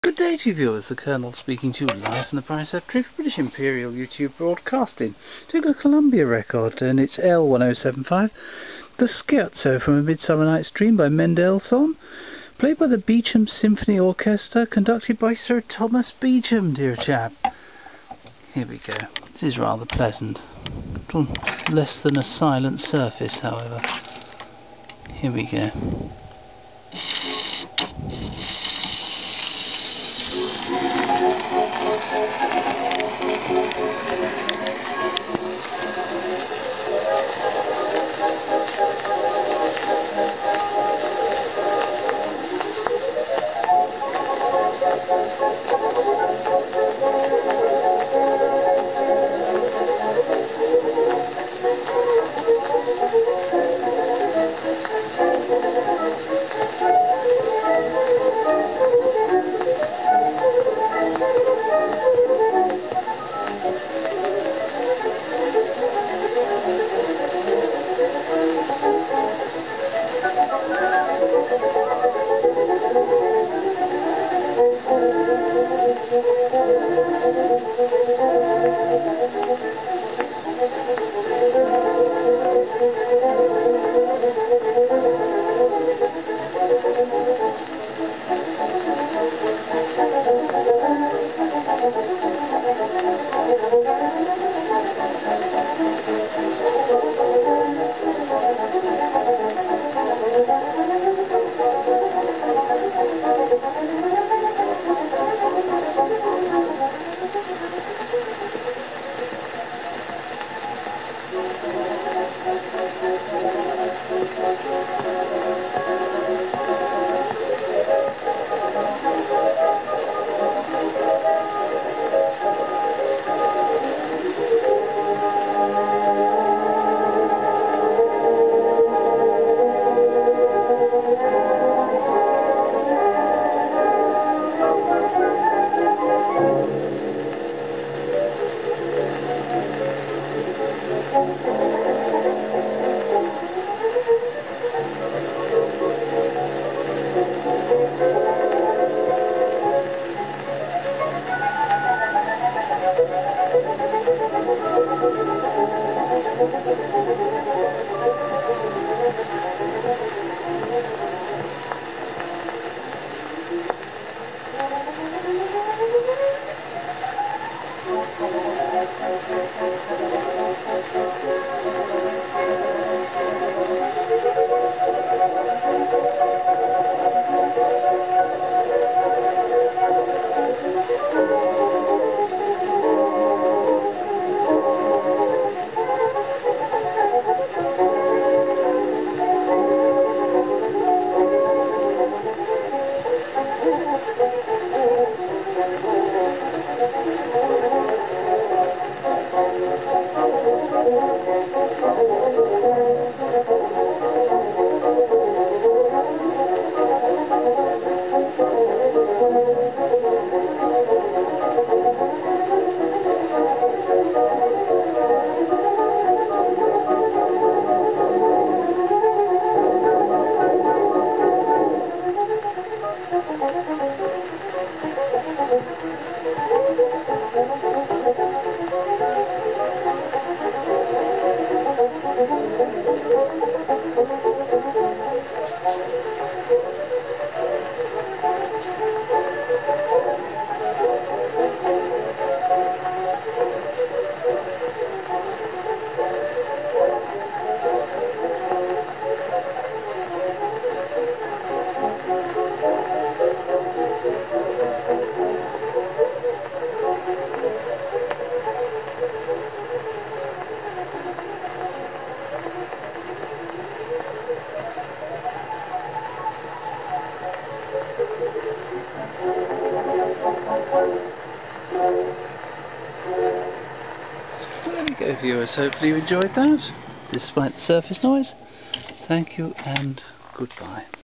Good day to you viewers, the Colonel speaking to you live from the Price of Truth British Imperial YouTube Broadcasting. Took a Columbia record and it's L1075. The Scherzo from A Midsummer Night's Dream by Mendellsohn, played by the Beecham Symphony Orchestra, conducted by Sir Thomas Beecham, dear chap. Here we go. This is rather pleasant. A little less than a silent surface, however. Here we go. Well, there we go, viewers. Hopefully you enjoyed that, despite the surface noise. Thank you and goodbye.